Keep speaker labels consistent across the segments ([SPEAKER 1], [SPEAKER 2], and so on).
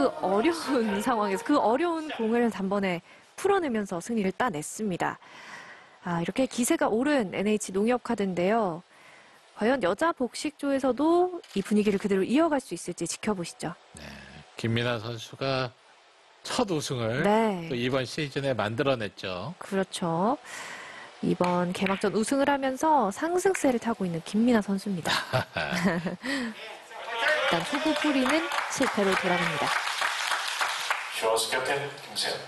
[SPEAKER 1] 그 어려운 상황에서 그 어려운 공을 단번에 풀어내면서 승리를 따냈습니다. 이렇게 기세가 오른 NH 농협카드인데요. 과연 여자 복식조에서도 이 분위기를 그대로 이어갈 수 있을지 지켜보시죠.
[SPEAKER 2] 네, 김민아 선수가 첫 우승을
[SPEAKER 1] 네.
[SPEAKER 2] 또 이번 시즌에 만들어냈죠.
[SPEAKER 1] 그렇죠. 이번 개막전 우승을 하면서 상승세를 타고 있는 김민아 선수입니다. 일단 초구 뿌리는 실패로 돌아갑니다.
[SPEAKER 3] 슈어스 캡틴 김세현.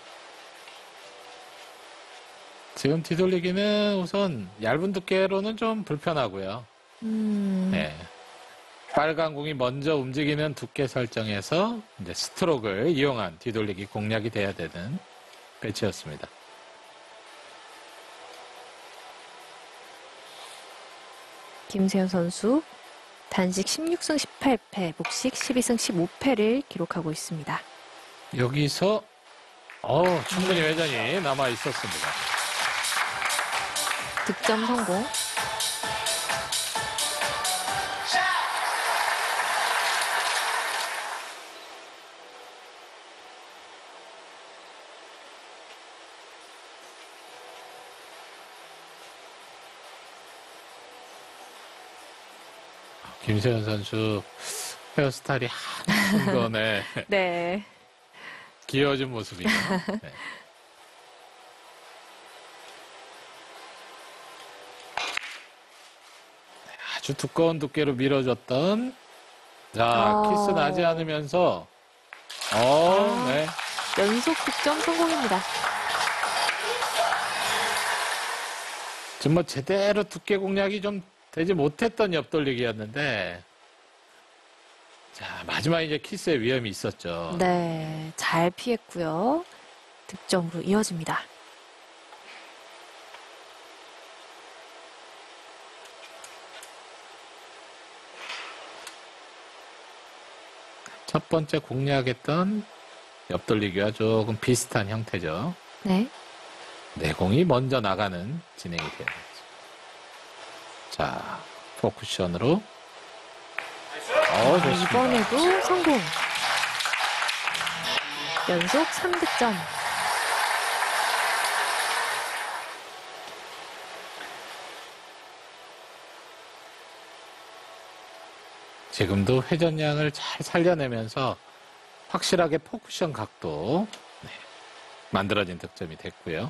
[SPEAKER 2] 지금 뒤돌리기는 우선 얇은 두께로는 좀 불편하고요. 네. 빨간 공이 먼저 움직이는 두께 설정에서 이제 스트로크를 이용한 뒤돌리기 공략이 돼야 되는 배치였습니다.
[SPEAKER 1] 김세현 선수 단식 16승 18패, 복식 12승 15패를 기록하고 있습니다.
[SPEAKER 2] 여기서 충분히 회전이 남아 있었습니다.
[SPEAKER 1] 득점 성공.
[SPEAKER 2] 김세현 선수 헤어스타일이 한순간에
[SPEAKER 1] 네.
[SPEAKER 2] 귀여워진 모습이죠. 네. 아주 두꺼운 두께로 밀어줬던 키스 나지 않으면서 네.
[SPEAKER 1] 연속 득점 성공입니다.
[SPEAKER 2] 지금 뭐 제대로 두께 공략이 좀 되지 못했던 옆돌리기였는데 자 마지막에 이제 키스의 위험이 있었죠.
[SPEAKER 1] 네, 잘 피했고요. 득점으로 이어집니다.
[SPEAKER 2] 첫 번째 공략했던 옆돌리기와 조금 비슷한 형태죠.
[SPEAKER 1] 네.
[SPEAKER 2] 내공이 먼저 나가는 진행이 돼야 되죠. 자, 포쿠션으로. 좋습니다.
[SPEAKER 1] 이번에도 성공. 연속 3득점.
[SPEAKER 2] 지금도 회전량을 잘 살려내면서 확실하게 포쿠션 각도 만들어진 득점이 됐고요.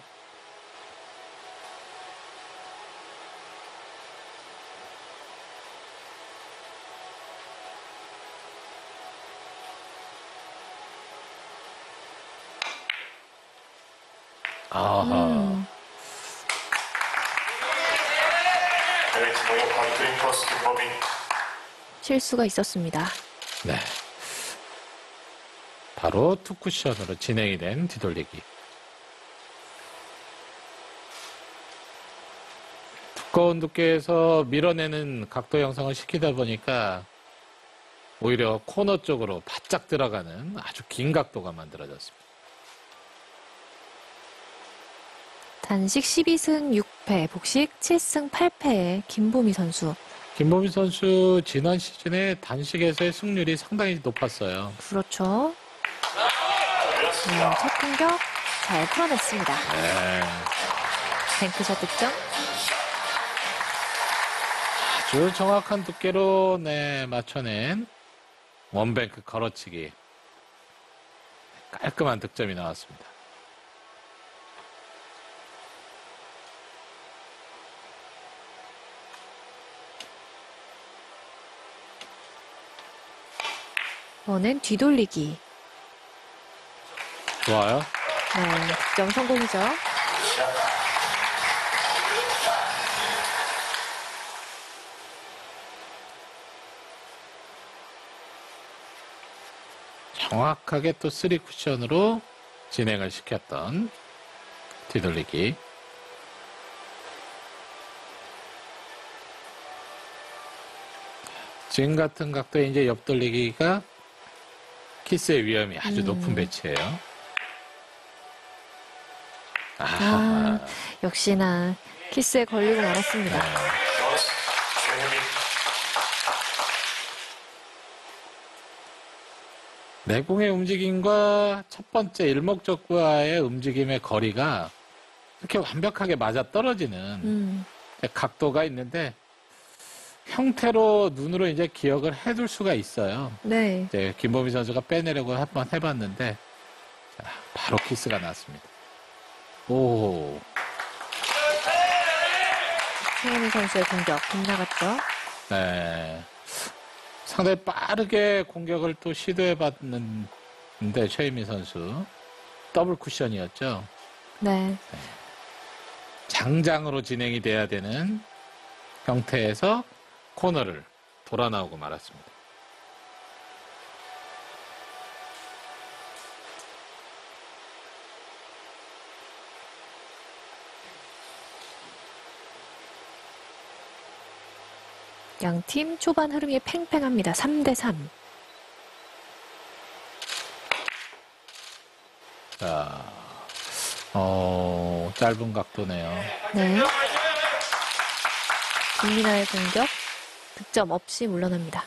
[SPEAKER 2] 아하.
[SPEAKER 3] NH 농협카드 드림퍼스 김범인.
[SPEAKER 1] 실수가 있었습니다.
[SPEAKER 2] 네. 바로 투쿠션으로 진행이 된 뒤돌리기. 두꺼운 두께에서 밀어내는 각도 형성을 시키다 보니까 오히려 코너 쪽으로 바짝 들어가는 아주 긴 각도가 만들어졌습니다.
[SPEAKER 1] 단식 12승 6패, 복식 7승 8패의 김보미 선수.
[SPEAKER 2] 김보미 선수 지난 시즌에 단식에서의 승률이 상당히 높았어요.
[SPEAKER 1] 그렇죠. 첫 공격 잘 풀어냈습니다.
[SPEAKER 2] 네.
[SPEAKER 1] 뱅크샷 득점.
[SPEAKER 2] 아주 정확한 두께로 맞춰낸 원뱅크 걸어치기. 깔끔한 득점이 나왔습니다.
[SPEAKER 1] 이번엔 뒤돌리기.
[SPEAKER 2] 좋아요.
[SPEAKER 1] 네, 득점 성공이죠.
[SPEAKER 2] 정확하게 또 3쿠션으로 진행을 시켰던 뒤돌리기. 지금 같은 각도의 이제 옆돌리기가 키스의 위험이 아주 높은 배치예요.
[SPEAKER 1] 역시나 키스에 걸리고 말았습니다.
[SPEAKER 2] 네. 내공의 움직임과 첫 번째 일목적구와의 움직임의 거리가 이렇게 완벽하게 맞아 떨어지는 각도가 있는데 형태로 눈으로 이제 기억을 해둘 수가 있어요.
[SPEAKER 1] 네.
[SPEAKER 2] 이제 김보미 선수가 빼내려고 한번 해봤는데 자, 바로 키스가 났습니다. 오,
[SPEAKER 1] 최현희 선수의 공격 빗나갔죠.
[SPEAKER 2] 네. 상당히 빠르게 공격을 또 시도해봤는데 최희민 선수 더블 쿠션이었죠.
[SPEAKER 1] 네.
[SPEAKER 2] 장장으로 진행이 돼야 되는 형태에서 코너를 돌아 나오고 말았습니다.
[SPEAKER 1] 양팀 초반 흐름이 팽팽합니다. 3대3.
[SPEAKER 2] 자, 짧은 각도네요.
[SPEAKER 1] 네. 김민아의 공격 득점 없이 물러납니다.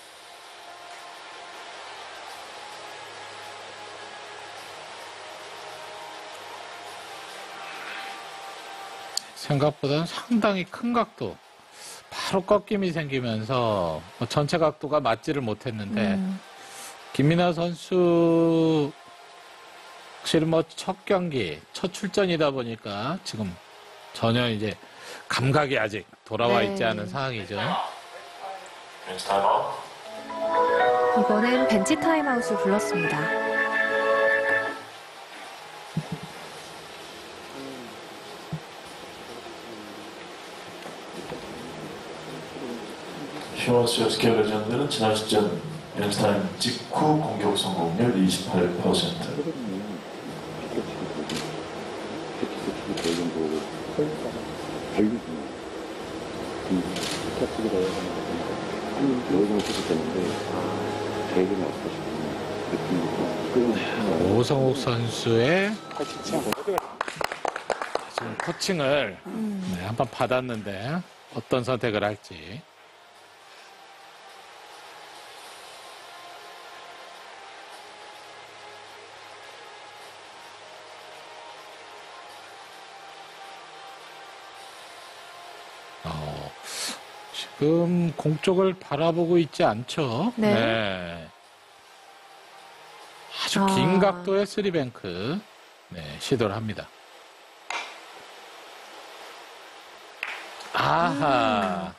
[SPEAKER 2] 생각보다는 상당히 큰 각도. 바로 꺾임이 생기면서 전체 각도가 맞지를 못했는데 김민아 선수 확실히 첫 경기, 첫 출전이다 보니까 지금 전혀 이제 감각이 아직 돌아와
[SPEAKER 1] 네.
[SPEAKER 2] 있지 않은 상황이죠.
[SPEAKER 3] Bench timeout.
[SPEAKER 1] 이번엔 벤치 타임아웃을 불렀습니다.
[SPEAKER 3] 휴먼스 스퀘어 레전드는 지난 시즌 벤치타임 직후 공격 성공률 28%.
[SPEAKER 2] 오성욱 선수의 지금 코칭을 네, 한번 받았는데 어떤 선택을 할지. 지금 공 쪽을 바라보고 있지 않죠?
[SPEAKER 1] 네.
[SPEAKER 2] 아주 긴 각도의 쓰리뱅크 시도를 합니다. 아하.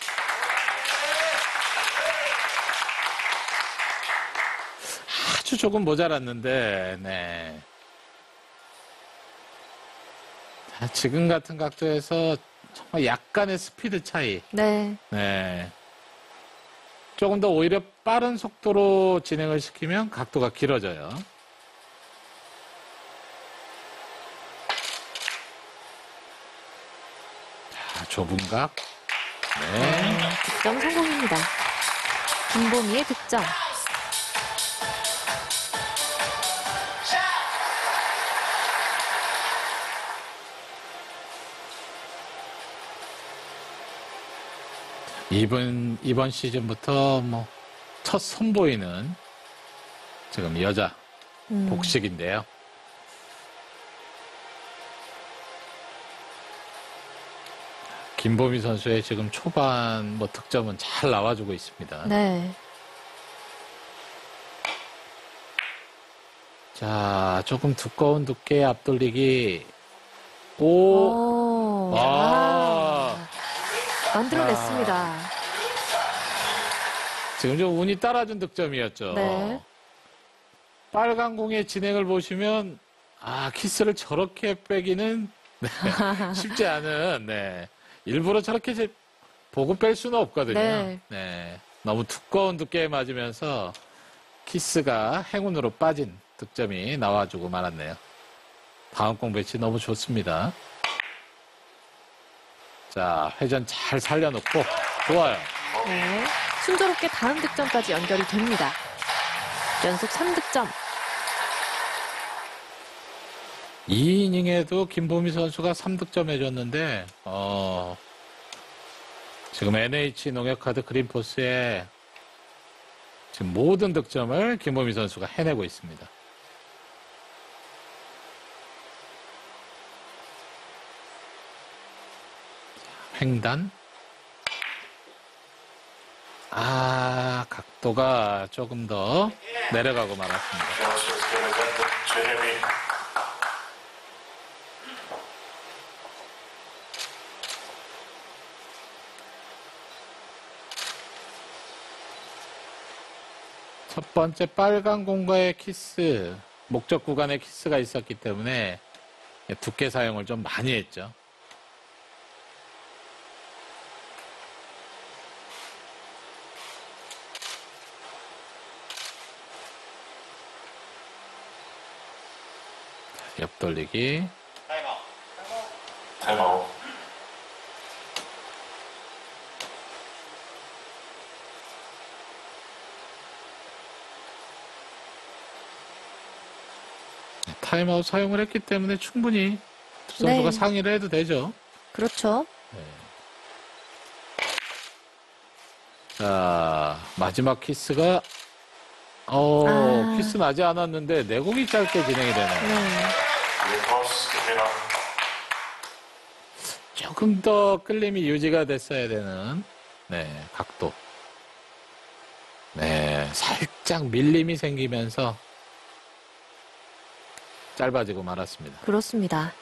[SPEAKER 2] 아주 조금 모자랐는데, 네. 자, 지금 같은 각도에서 정말 약간의 스피드 차이.
[SPEAKER 1] 네.
[SPEAKER 2] 네. 조금 더 오히려 빠른 속도로 진행을 시키면 각도가 길어져요. 자, 좁은 각. 네.
[SPEAKER 1] 득점 성공입니다. 김보미의 득점.
[SPEAKER 2] 이번 시즌부터 첫 선보이는 지금 여자 복식인데요. 김보미 선수의 지금 초반 득점은 잘 나와주고 있습니다.
[SPEAKER 1] 네.
[SPEAKER 2] 자, 조금 두꺼운 두께의 앞돌리기. 오.
[SPEAKER 1] 만들어냈습니다.
[SPEAKER 2] 지금 좀 운이 따라준 득점이었죠.
[SPEAKER 1] 네.
[SPEAKER 2] 빨간 공의 진행을 보시면 키스를 저렇게 빼기는 쉽지 않은 일부러 저렇게 보고 뺄 수는 없거든요.
[SPEAKER 1] 네.
[SPEAKER 2] 너무 두꺼운 두께에 맞으면서 키스가 행운으로 빠진 득점이 나와주고 말았네요. 다음 공 배치 너무 좋습니다. 자, 회전 잘 살려놓고 좋아요.
[SPEAKER 1] 네. 순조롭게 다음 득점까지 연결이 됩니다. 연속 3득점.
[SPEAKER 2] 이 이닝에도 김보미 선수가 3득점 해줬는데 지금 NH 농협카드 그린포스에 지금 지금 모든 득점을 김보미 선수가 해내고 있습니다. 횡단. 각도가 조금 더 내려가고 말았습니다.
[SPEAKER 3] 최혜민.
[SPEAKER 2] 첫 번째 빨간 공과의 키스, 목적 구간에 키스가 있었기 때문에 두께 사용을 좀 많이 했죠. 옆돌리기.
[SPEAKER 3] 타임아웃.
[SPEAKER 2] 타임아웃 사용을 했기 때문에 충분히 두 선수가
[SPEAKER 1] 네.
[SPEAKER 2] 상의를 해도 되죠.
[SPEAKER 1] 그렇죠.
[SPEAKER 2] 자, 마지막 키스가 키스 나지 않았는데 내공이 짧게 진행이 되네요.
[SPEAKER 1] 네.
[SPEAKER 3] 리버스 김민아.
[SPEAKER 2] 조금 더 끌림이 유지가 됐어야 되는 각도. 네, 살짝 밀림이 생기면서 짧아지고 말았습니다.
[SPEAKER 1] 그렇습니다.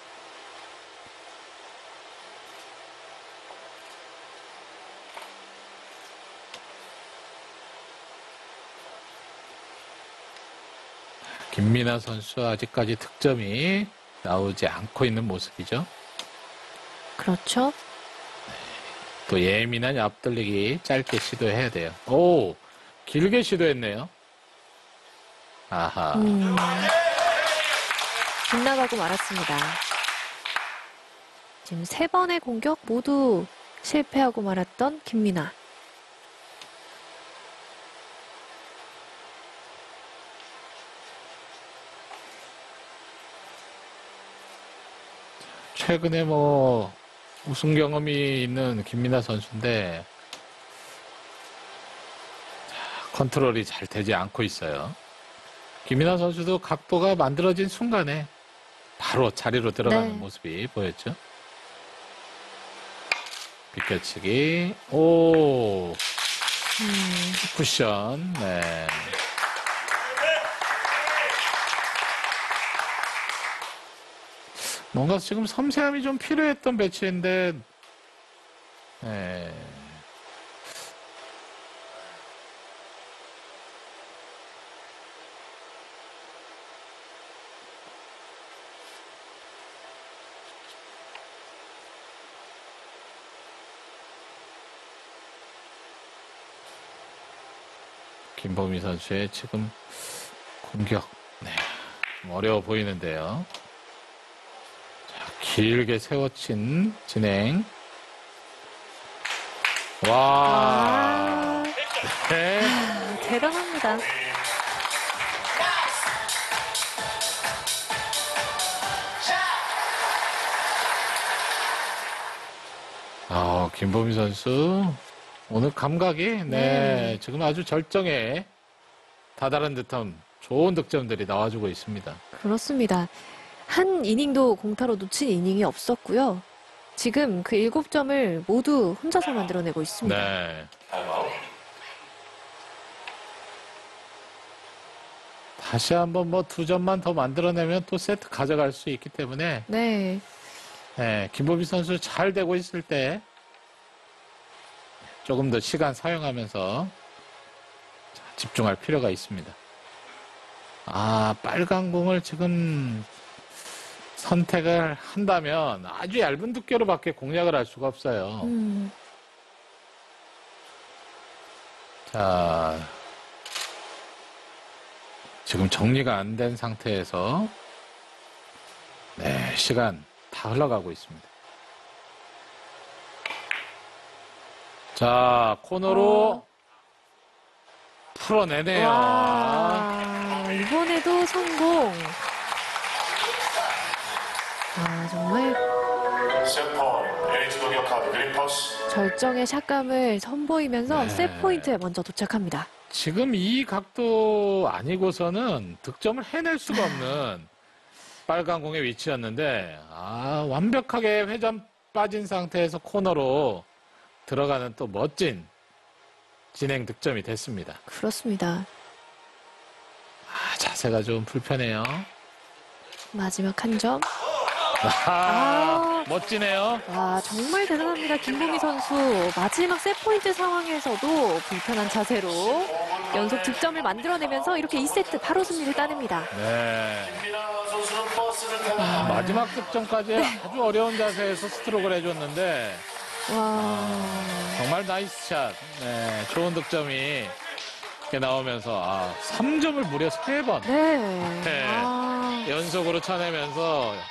[SPEAKER 2] 김민아 선수 아직까지 득점이 나오지 않고 있는 모습이죠.
[SPEAKER 1] 그렇죠.
[SPEAKER 2] 또 예민한 앞돌리기 짧게 시도해야 돼요. 오, 길게 시도했네요. 아하.
[SPEAKER 1] 빗나가고 말았습니다. 지금 3번의 공격 모두 실패하고 말았던 김민아.
[SPEAKER 2] 최근에 우승 경험이 있는 김민아 선수인데 컨트롤이 잘 되지 않고 있어요. 김민아 선수도 각도가 만들어진 순간에 바로 자리로 들어가는
[SPEAKER 1] 네.
[SPEAKER 2] 모습이 보였죠. 비껴치기. 오, 쿠션. 네. 뭔가 지금 섬세함이 좀 필요했던 배치인데, 김보미 선수의 지금 공격, 좀 어려워 보이는데요. 자, 길게 세워친 진행. 와, 네.
[SPEAKER 1] 대단합니다.
[SPEAKER 2] 김보미 선수 오늘 감각이 지금 아주 절정에 다다른 듯한 좋은 득점들이 나와주고 있습니다.
[SPEAKER 1] 그렇습니다. 한 이닝도 공타로 놓친 이닝이 없었고요. 지금 그 7점을 모두 혼자서 만들어내고 있습니다.
[SPEAKER 2] 네.
[SPEAKER 3] 타임아웃.
[SPEAKER 2] 다시 한번 2점만 더 만들어내면 또 세트 가져갈 수 있기 때문에
[SPEAKER 1] 네.
[SPEAKER 2] 김보미 선수 잘 되고 있을 때 조금 더 시간 사용하면서 집중할 필요가 있습니다. 빨간 공을 지금 선택을 한다면 아주 얇은 두께로밖에 공략을 할 수가 없어요. 자, 지금 정리가 안 된 상태에서 시간 다 흘러가고 있습니다. 자, 코너로 풀어내네요.
[SPEAKER 1] 와, 이번에도 성공. 정말
[SPEAKER 3] 세포인트 NH 농협 카드 그린퍼스.
[SPEAKER 1] 절정의 샷감을 선보이면서 셋 포인트에 먼저 도착합니다.
[SPEAKER 2] 지금 이 각도 아니고서는 득점을 해낼 수가 없는 빨간 공의 위치였는데, 완벽하게 회전 빠진 상태에서 코너로 들어가는 또 멋진 진행 득점이 됐습니다.
[SPEAKER 1] 그렇습니다.
[SPEAKER 2] 자세가 좀 불편해요.
[SPEAKER 1] 마지막 한 점.
[SPEAKER 2] 멋지네요.
[SPEAKER 1] 와, 정말 대단합니다. 김보미 선수. 마지막 세트포인트 상황에서도 불편한 자세로 연속 득점을 만들어내면서 이렇게 2세트 바로 승리를 따냅니다.
[SPEAKER 2] 네. 마지막 득점까지 아주 어려운 자세에서 스트로크를 해줬는데,
[SPEAKER 1] 와.
[SPEAKER 2] 정말 나이스 샷. 네, 좋은 득점이 이렇게 나오면서 3점을 무려 3번
[SPEAKER 1] 네.
[SPEAKER 2] 네. 연속으로 쳐내면서